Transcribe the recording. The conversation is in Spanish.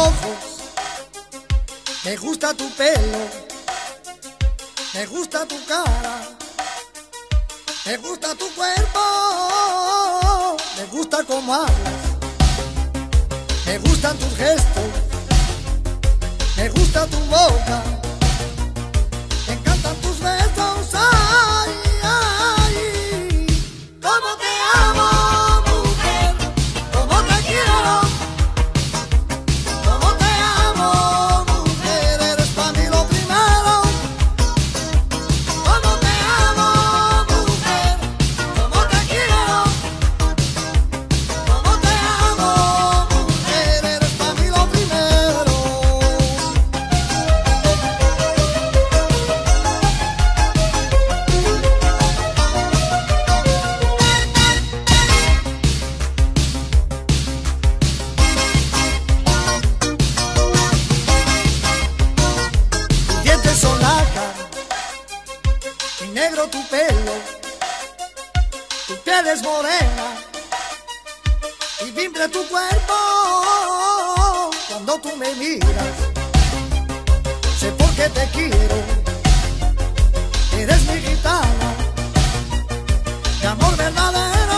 ojos, me gusta tu pelo, me gusta tu cara, me gusta tu cuerpo, me gusta cómo hablas, me gustan tus gestos, me gusta tu boca, me encantan tus besos, ay, ay, cómo te amo, mujer, cómo te quiero, cómo te amo, mujer, eres para mí lo primero, cómo te amo, mujer, cómo te quiero, cómo te amo, mujer, eres para mí lo primero. Tus dientes son laca y negro tu pelo, tu piel es morena y vibra tu cuerpo cuando tú me miras. Sé por qué te quiero, eres mi gitana, de amor verdadero.